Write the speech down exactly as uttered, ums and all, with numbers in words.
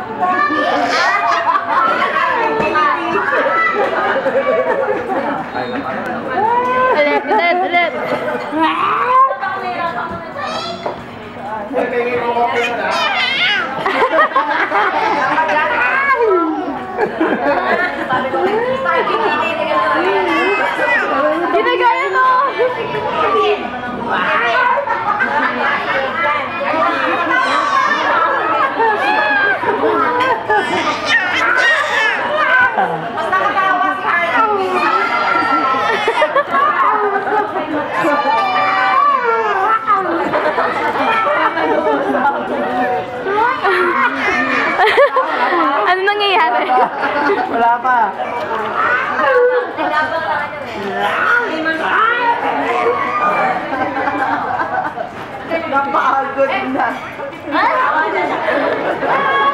Ulit, ulit, ulit. Ginagaya mo! Mas nakatawa si Harley. Ano nangyayari? Wala pa. Napakagod na.